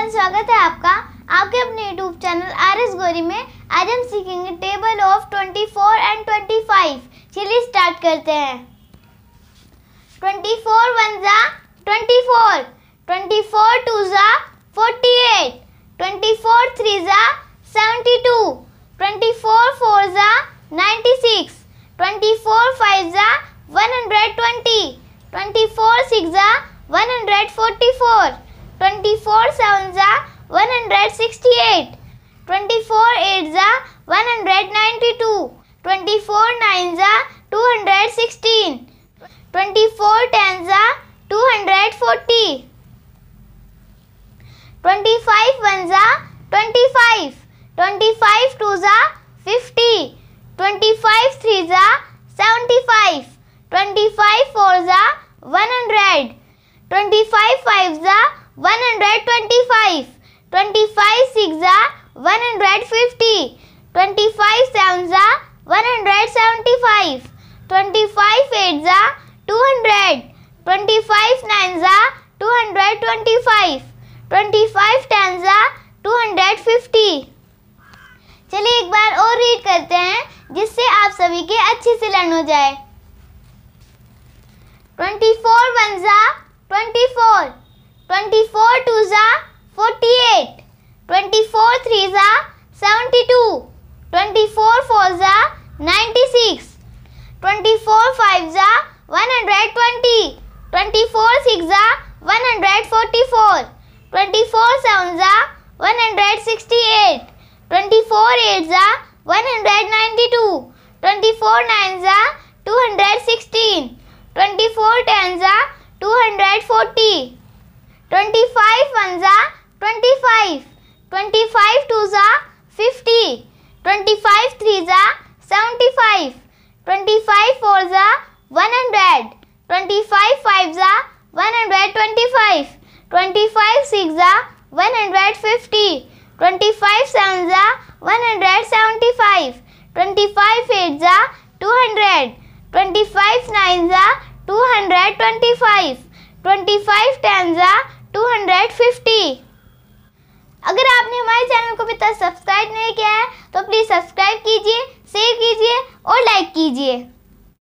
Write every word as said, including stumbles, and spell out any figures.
Everyone, स्वागत है आपका आपके अपने YouTube channel R S Gauri में। आज हम सीखेंगे table of twenty four and twenty five. चलिए स्टार्ट करते हैं। ट्वेंटी फोर वन जा twenty four, twenty four two जा forty eight, twenty four three जा seventy two, twenty four four जा ninety six, twenty four five जा one hundred twenty, twenty four six जा one hundred forty four, twenty four seven जा one hundred sixty eight, twenty four eight जा one hundred ninety two, twenty four nine जा two hundred sixteen, twenty four ten जा two hundred forty, twenty five one जा twenty five, twenty five two जा fifty, twenty five three जा seventy five, twenty five four जा one hundred, twenty five five जा one hundred twenty five, twenty five six जा one hundred fifty, twenty five seven जा one hundred seventy five, twenty five eight जा two hundred, twenty five nine जा two hundred twenty five, twenty five ten जा two hundred fifty. चलिए एक बार और read करते हैं जिससे आप सभी के अच्छे से लर्न हो जाए। ट्वेंटी फोर वन जा twenty four, twenty four two जा forty eight, twenty four three जा seventy two, twenty four four जा ninety six, twenty four five जा one hundred twenty, twenty four six जा one hundred forty four, twenty four seven जा one hundred sixty eight, twenty four eight जा one hundred ninety two, twenty four nine जा two hundred sixteen, twenty four ten जा two hundred forty, twenty five one जा twenty five, twenty five two जा fifty, twenty five three जा seventy five, twenty five four जा one hundred, twenty five five जा one hundred twenty five, twenty five six जा one hundred fifty, twenty five seven जा one hundred seventy five, twenty five eight जा two hundred, twenty five nine जा two hundred twenty five, twenty five ten जा two hundred fifty. अगर आपने हमारे channel को अभी तक सब्सक्राइब नहीं किया है तो प्लीज़ सब्सक्राइब कीजिए, शेयर कीजिए और लाइक कीजिए।